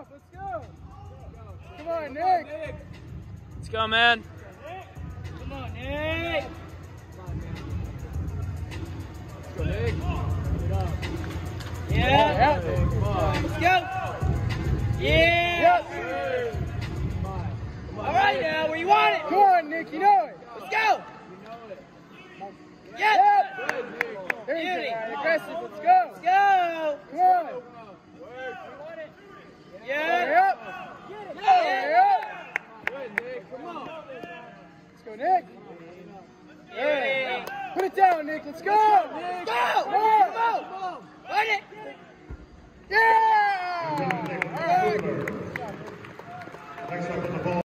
off. Let's go. Come on, Nick. Let's go, man. Come on, Nick. Let's go, Nick. Yeah. Let's go. Yeah. All right now, where you want it? Come on, Nick. You know it. Let's go. Yep. There you go. Aggressive. Let's go. Let's go. Come on. Yeah. Yep. Yep. Good, Nick. Come on. Let's go, Nick. Yeah. Put it down, Nick. Let's go. Let's go. Come on. Run it. Yeah. All right.